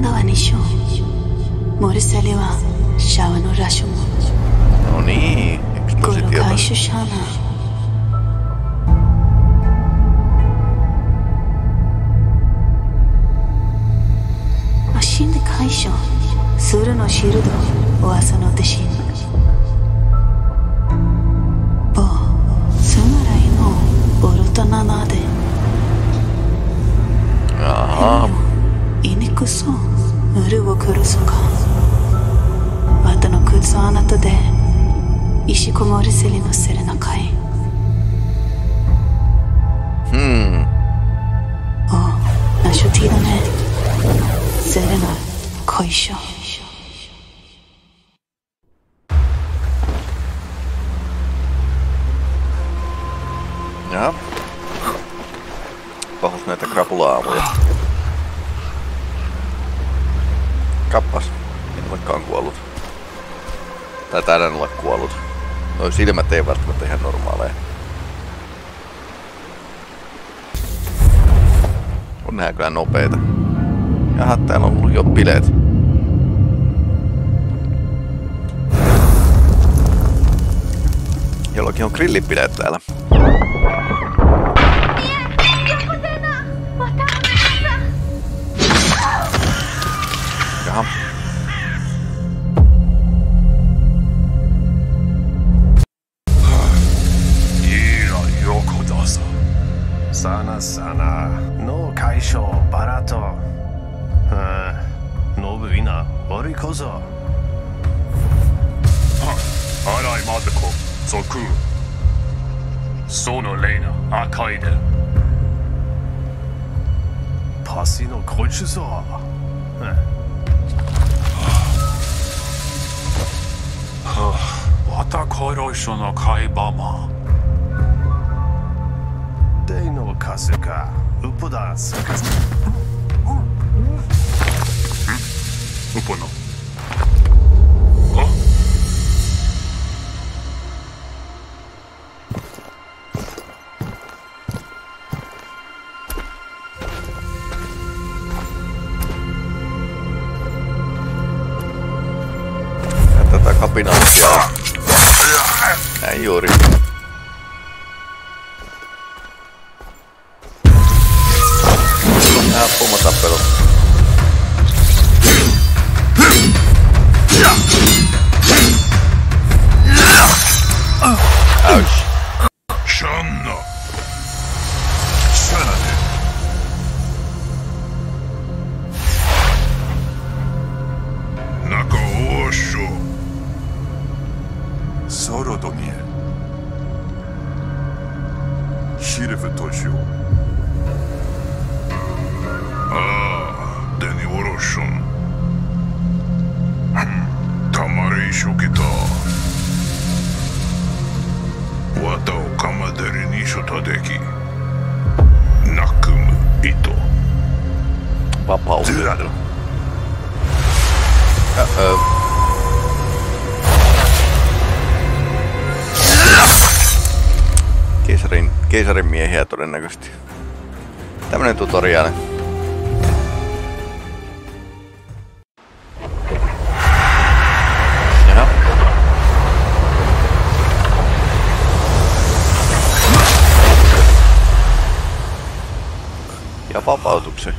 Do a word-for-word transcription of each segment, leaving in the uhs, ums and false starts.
Kandava nisho. Moriseli wa Shavano Rashumo. No niin, ekspositiota. Koro Kaishu Shana. Ashinde Kaishu. Suru no shirudo oasa no deshin. Bo, sumarai no boruto nanade. Jaha. Inikuso uru wo kuruso ka. Wata no kutsu anata de ishikomori seli no serena kai. Hmm. Oh, nasho tida ne. Serena koisho. Jaha. Pahus näitä krapula-aamuja. Kappas. En olekaan kuollut. Tai taidan olla kuollut. Noi silmät ei välttämättä ihan normaaleja. On nää kyllä nopeita. Jaha, täällä on ollut jo bileet. Jollakin on grillibileet täällä. Jaha. Sana sana no kaisho barato. Nobu ina orikoso. Arai matako zoku. Sono Lena Akaide. Pasino koichuso. Wata koirosho no kaibama. Dei no kasuka. Upoda suka. Upono. Tätä kapinaattia. Näin juuri. Nää pumatappelut. Ouch. Shanna. Sanade. Naka osho. Sorodomie. Shirifu Toshio. Ah, Deni Oroshon. Tamare Ishokita. Wata o kamaderi ni shotadeki. Nakumu ito. Vapautettu. Uh-oh. Keisarin, keisarin miehiä todennäköisesti. Tämmönen tutoriaali. Jaha. Ja vapautuksen.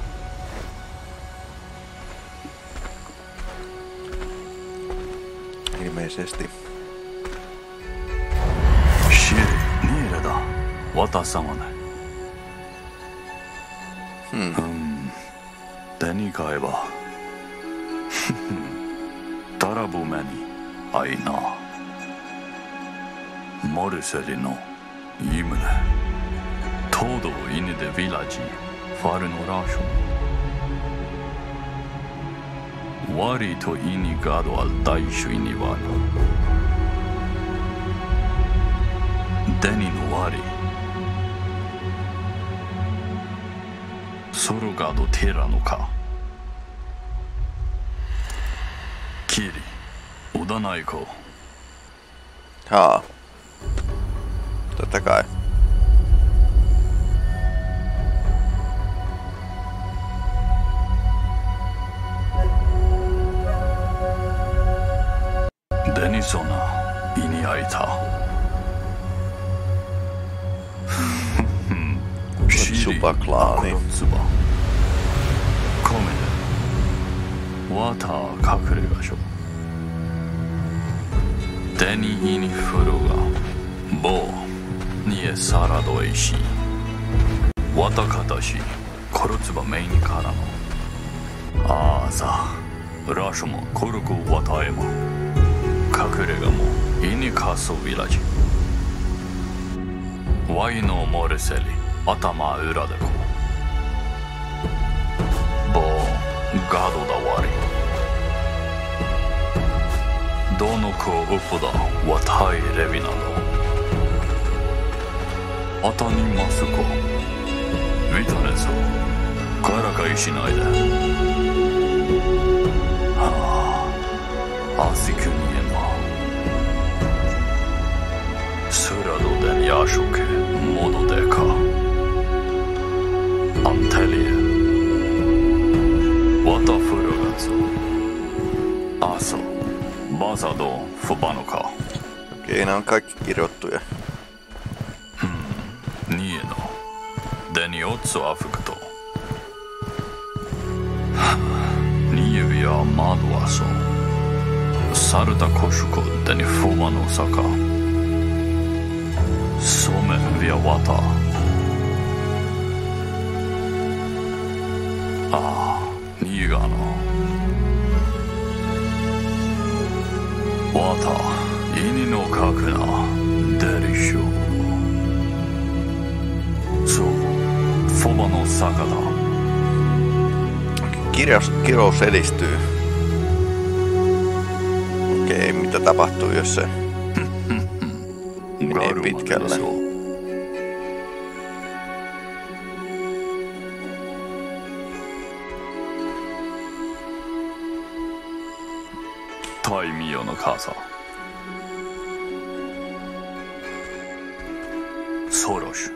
Ilmeisesti. Shiri, niille da. Wata-sama ne. Hmm. Hmm. Teni kaiva. Tarabumeni aina. Moriseli no imune. Todo in the village. Far no rasho. Wari to ini gado al daishu ini wano. Deni no wari. Soro gado tera no ka. Kiri. Odanaiko. Haa. Totta kai. Supa-klaani. コメデワター隠れ場所デニイニフルガボーニエサラドエシワタカタシコルツバメイニカラノアーザラシュモコルクワタエマ隠れ家もイニカソビラジワイノモレセリ頭裏でこボーガドダワリどの子ウプダワタイレビなどアタニマスコビタネソからかいしないではあアシクニエマスラドデンヤショケモドデカアンテリエワタフルガツアソバサドフバノカ Okei, nämä on kaikki kirjoittuja. Nieno Deni otso afukto Nievia maduaso Sarta koshuko deni fumano saka Some via wata Ah, Niigano Wata ini no kakuna derisho So Foba no saka da Kirjaus, kirous edistyy. Okei, mitä tapahtuu, jos se menee pitkälle? Taimio no kasa Soros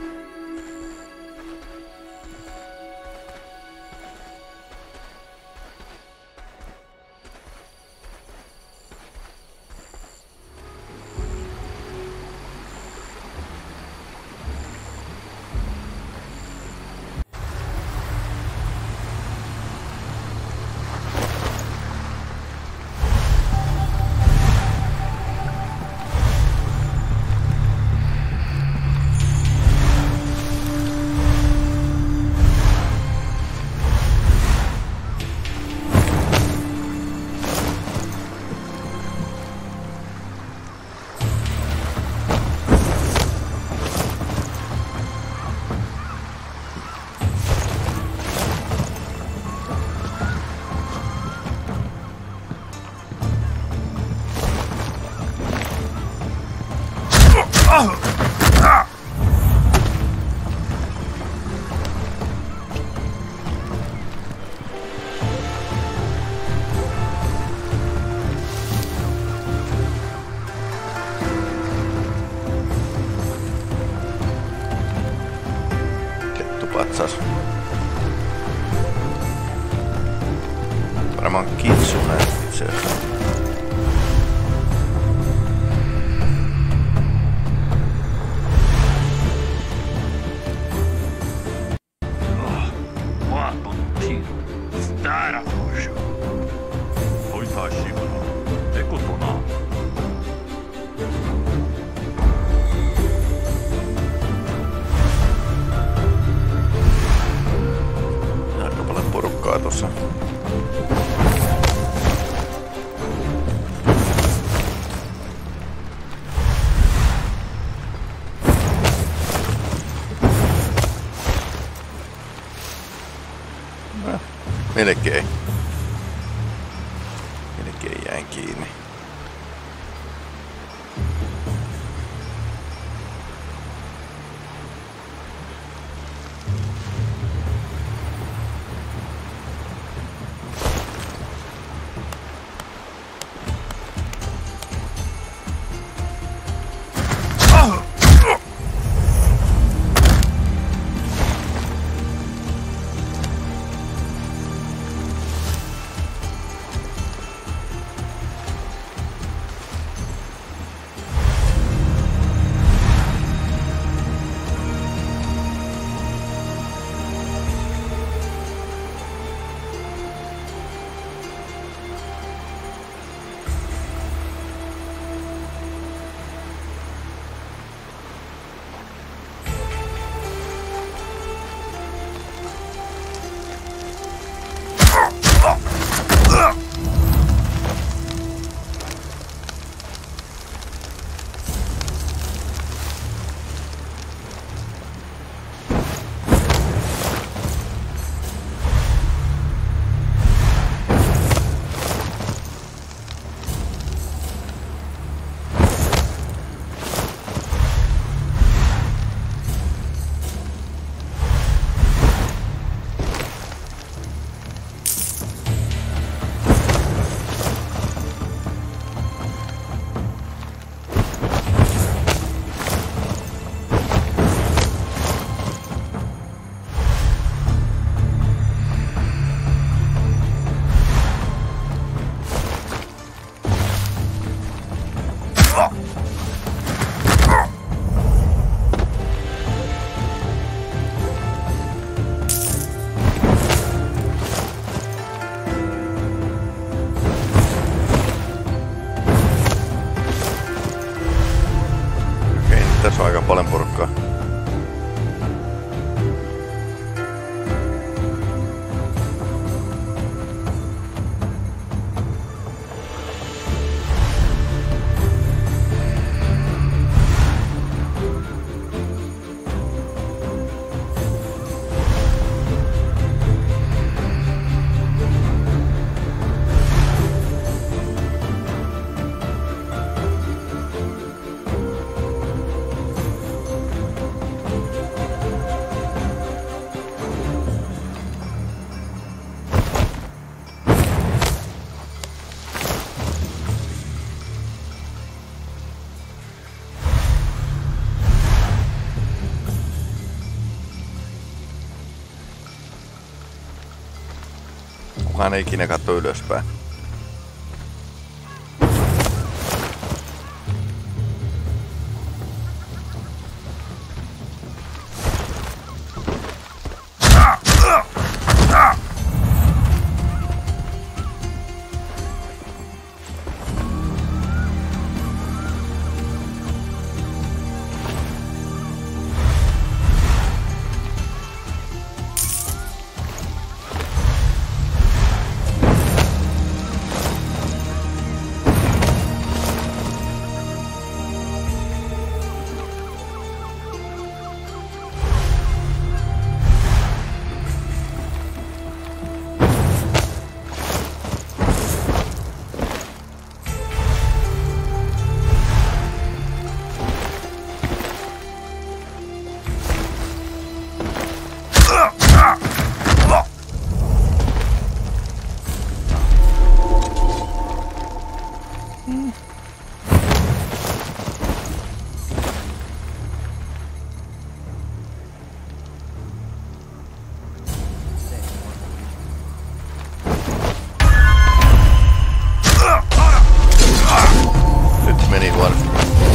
Kettupatsas. Varmaan kitsune itse asiassa. Aika paljon porukkaa tossa. Melkein. Melkein jäin kiinni. Kukaan ei ikinä katso ylöspäin. Nyt meni huonosti.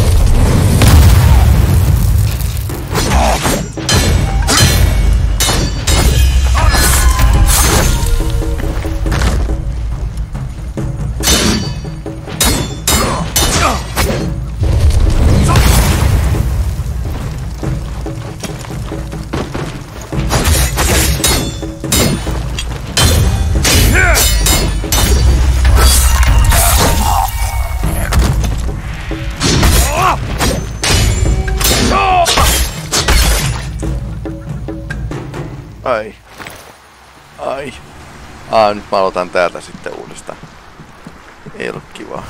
Ai. Ai. Aa, nyt mä aloitan täältä sitten uudestaan. Ei ollut kivaa.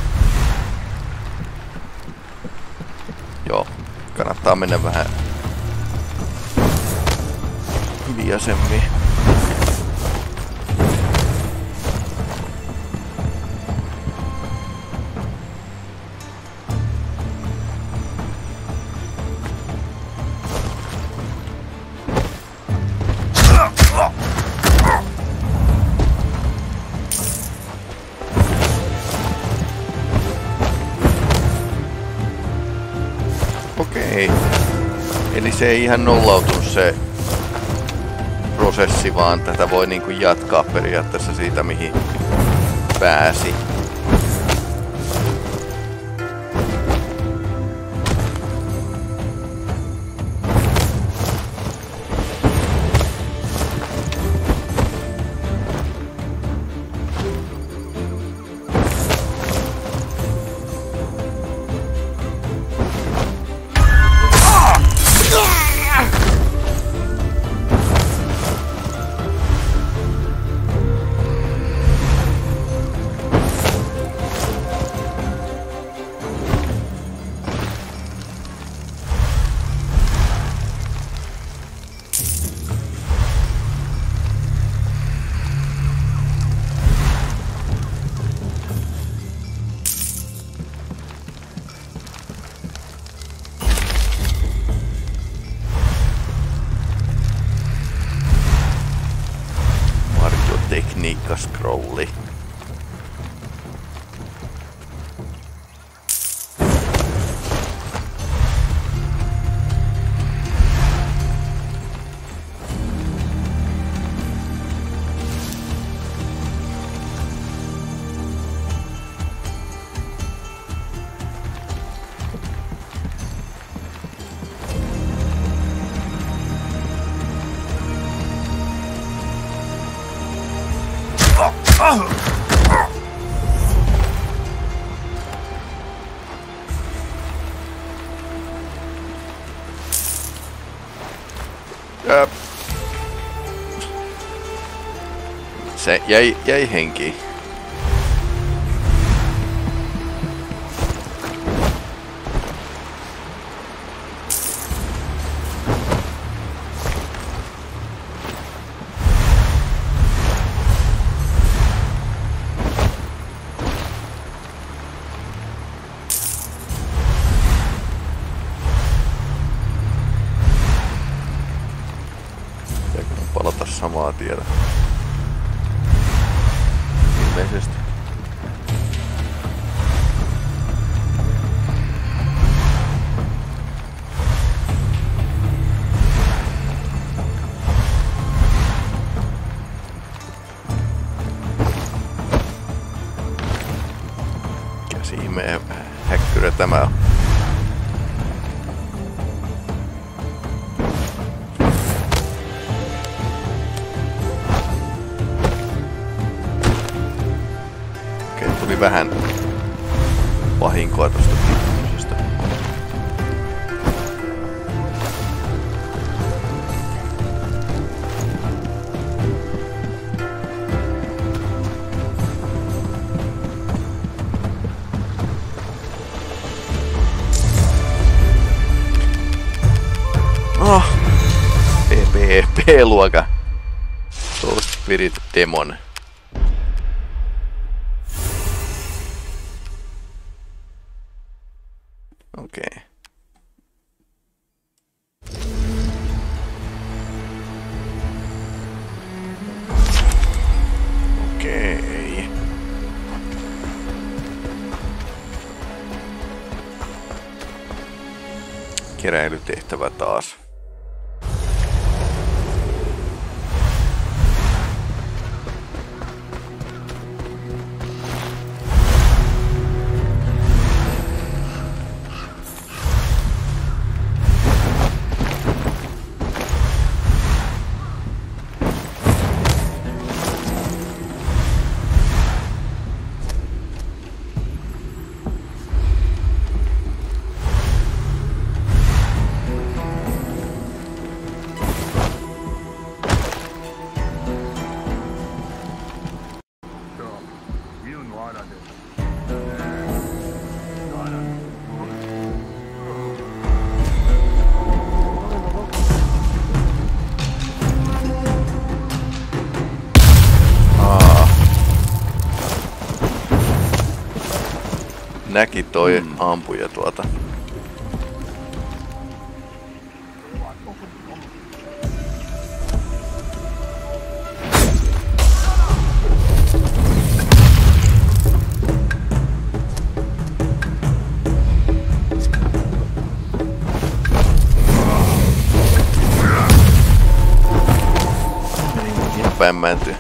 Joo, kannattaa mennä vähän hiljaisemmin. Okei. Eli se ei ihan nollautunut se prosessi, vaan tätä voi niinku jatkaa periaatteessa siitä, mihin pääsi. Tekniikka-scrolli. Ja se jäi, jäi henkiin. Palata samaa tietä. Ilmeisesti. Käsi ihmeen häkkyrä tämä on. Tuli vähän vahinkoa tuosta tippumisesta. Oh. P P P-luokan Soul Spirit Demon. Okei. Okei. Keräilytehtävä taas. Näki toi mm. ampuja tuota. Ihan päin mäntyy.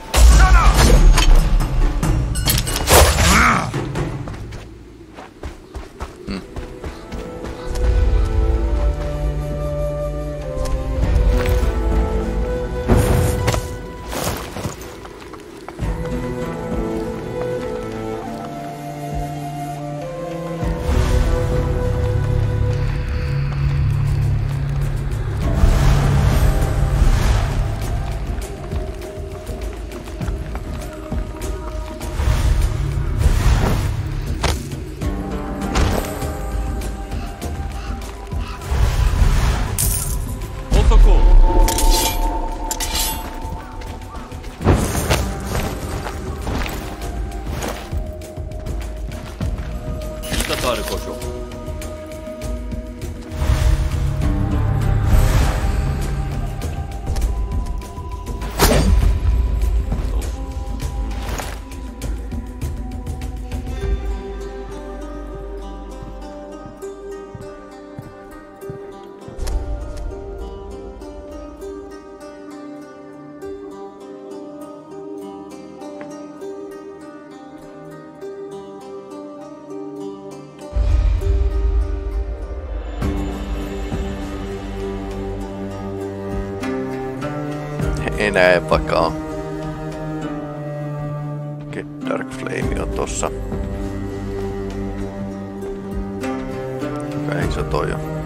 Enää vakaa. Okei, Dark Flame on tossa. Kuinka iso toi on?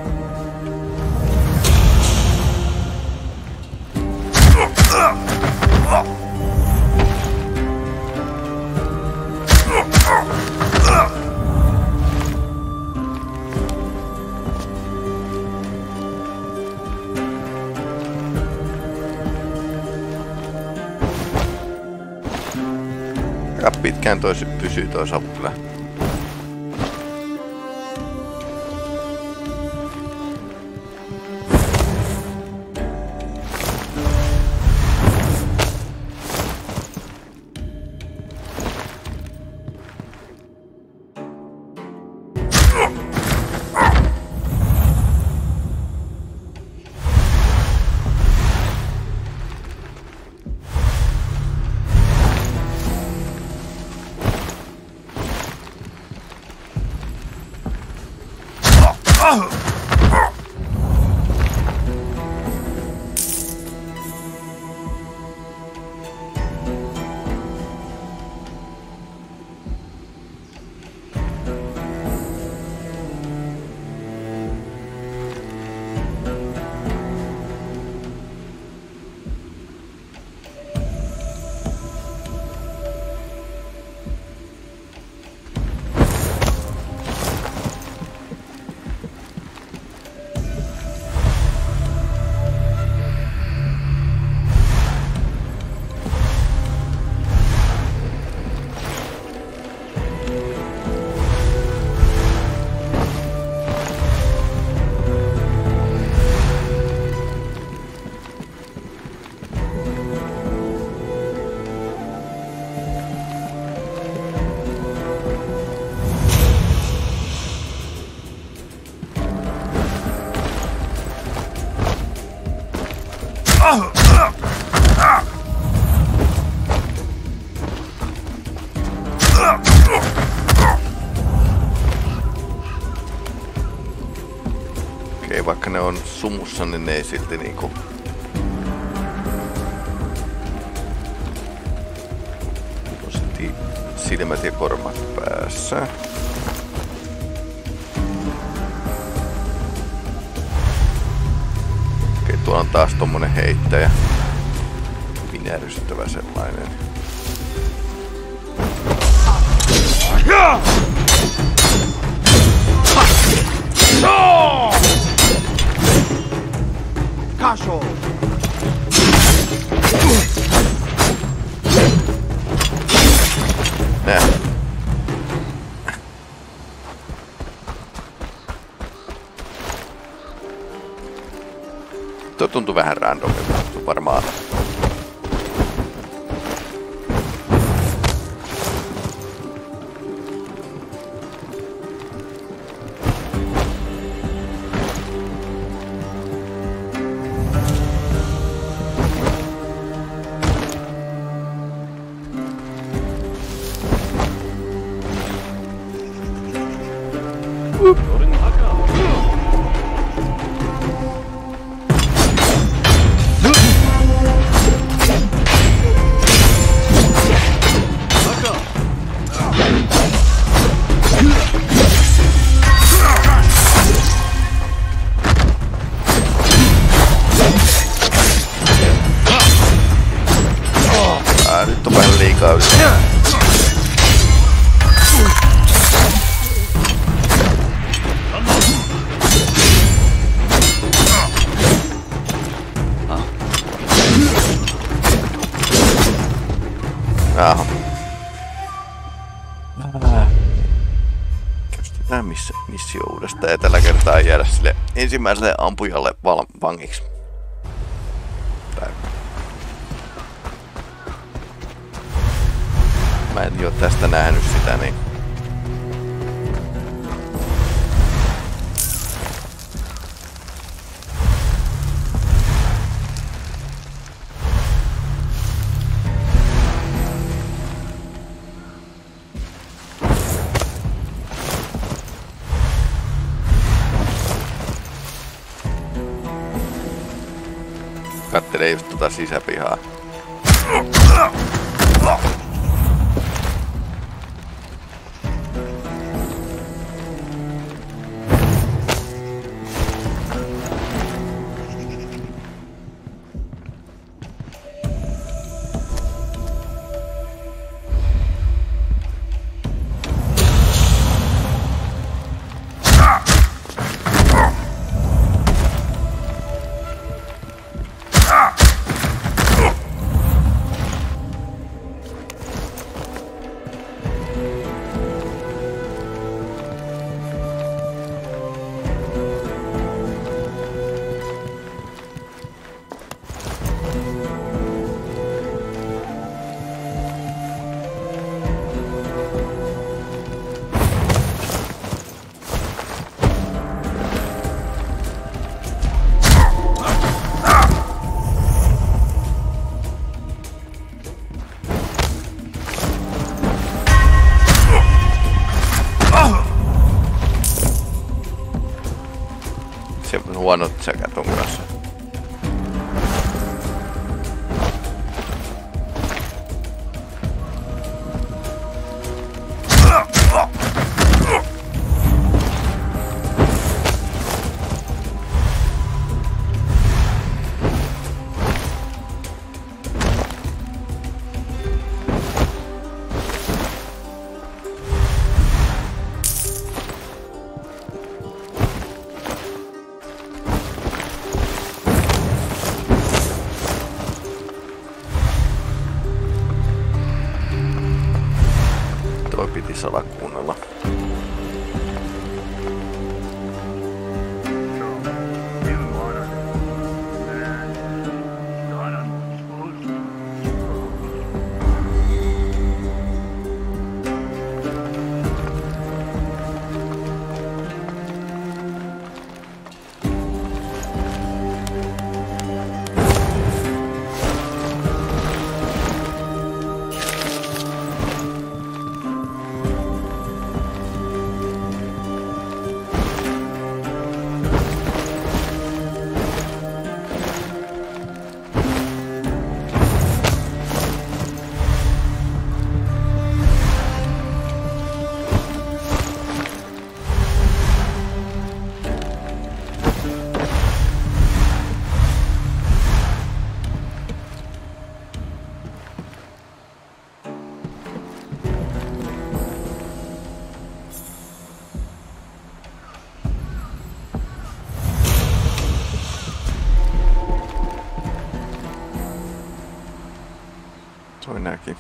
Aika pitkään toi pysyy toi savu kyllä. Okei, vaikka ne on sumussa, niin ne ei silti niinku... On silti silmät ja kormat päässä. Okei, tuolla on taas tommonen heittäjä. Vinärystävä sellainen. Kasho! Nää. Tuo tuntuu vähän randomilta, varmaan. Ah, nyt on vähän liikaa yli. Jaha. Kästetään missä missio uudestaan ja tällä kertaa jäädä sille ensimmäiselle ampujalle val vangiksi. Tai... Mä en oo tästä nähnyt sitä, niin... Kattelee just tota sisäpihaa. huonot säkät ton kanssa. Piti salakuunnella. Toi näki.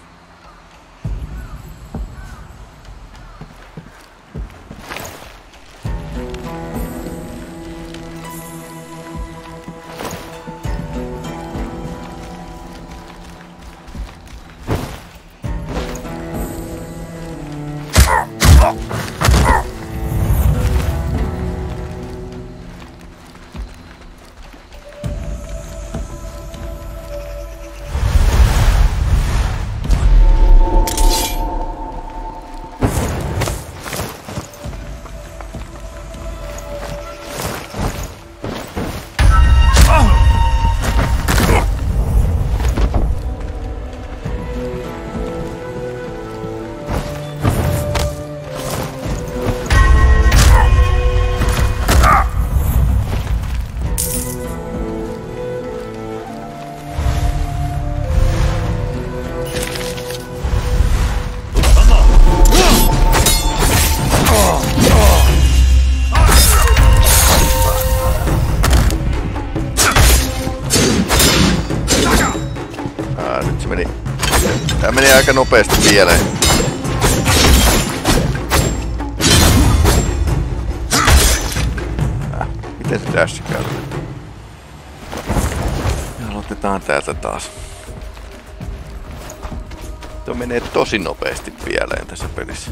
Tää meni aika nopeasti pieleen. Äh, miten se dashi käytetään? Ja aloitetaan täältä taas. Tuo menee tosi nopeasti pieleen tässä pelissä.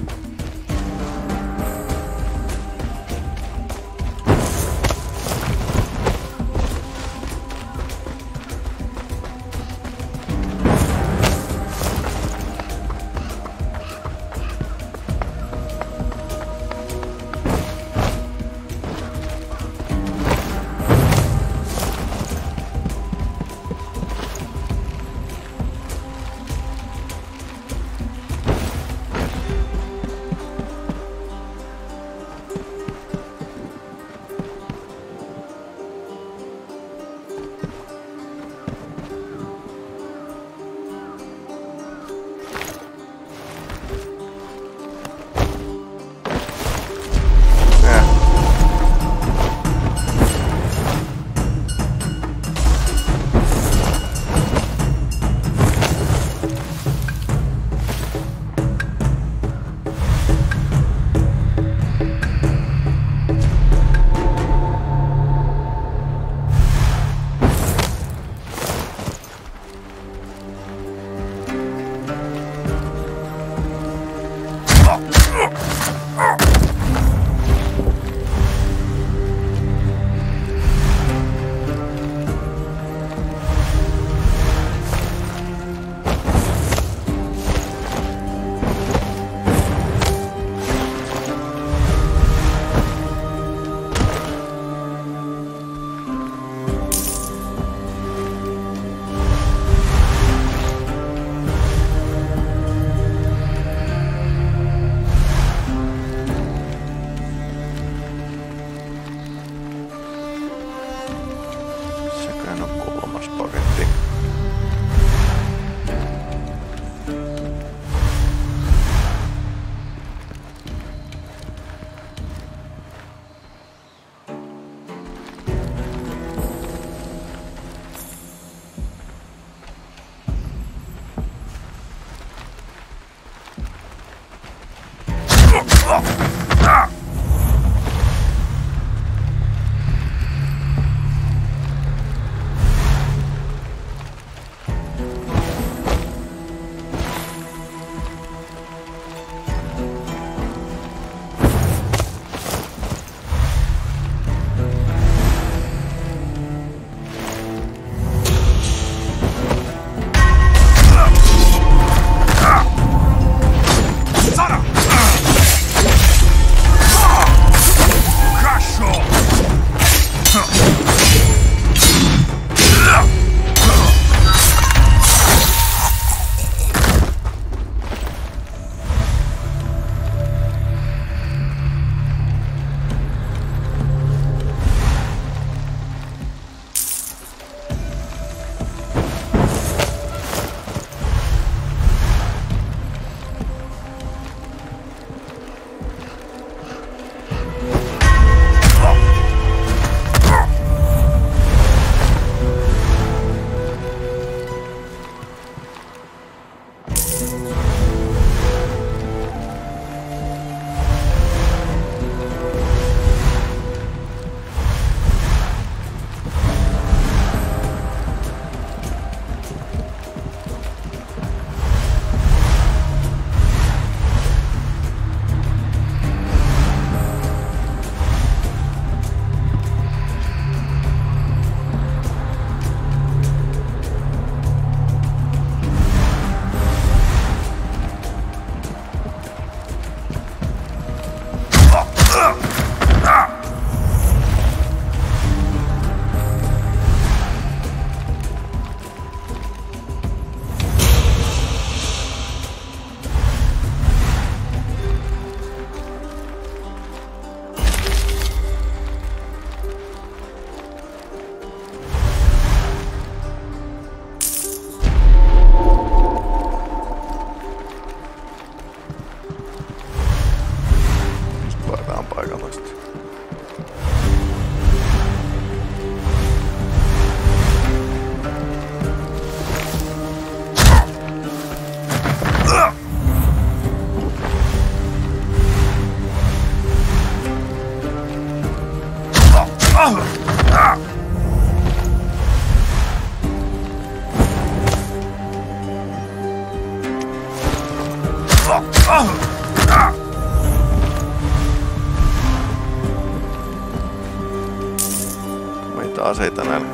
Meitä aseita näillä.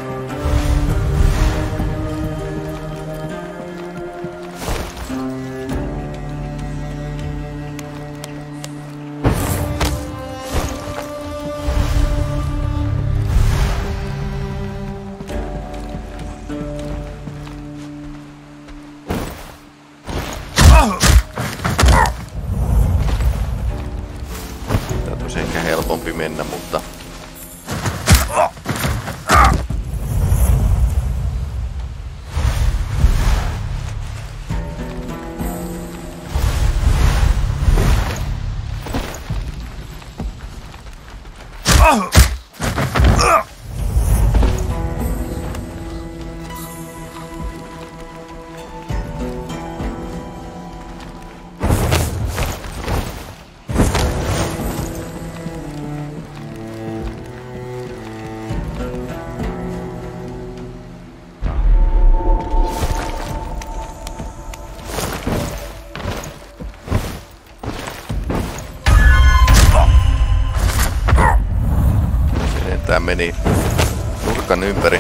Helpompi mennä, mutta tää meni nurkan ympäri.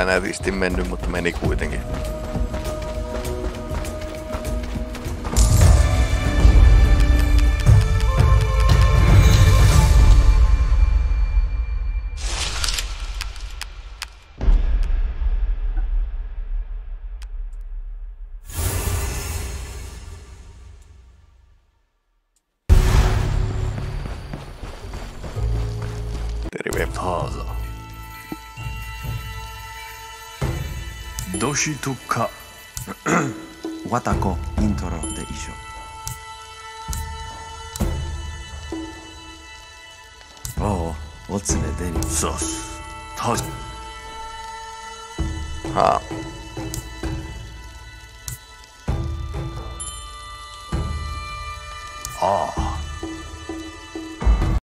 nätisti mennyt, mutta meni kuitenkin. Terve. ターザドシトカ Watako intro de isho. Oh, otsune deri. サスタジ Haa. ああ